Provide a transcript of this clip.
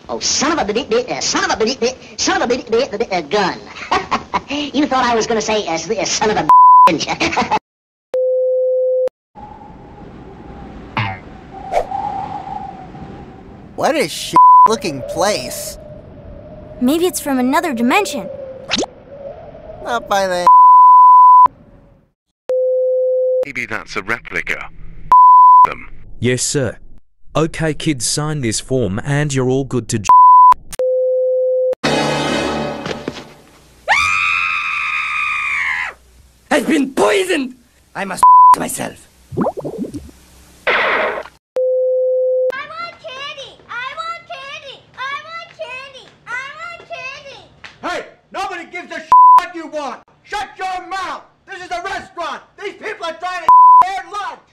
Oh, son of a gun. You thought I was going to say son of a didn't you? What a looking place. Maybe it's from another dimension. Not by the Maybe that's a replica. Them. Yes, sir. Okay, kids, sign this form and you're all good to Has been poisoned! I must myself. I want candy! I want candy! I want candy! I want candy! Hey! Nobody gives a what you want! Shut your mouth! This is a restaurant! These people are trying to their lunch!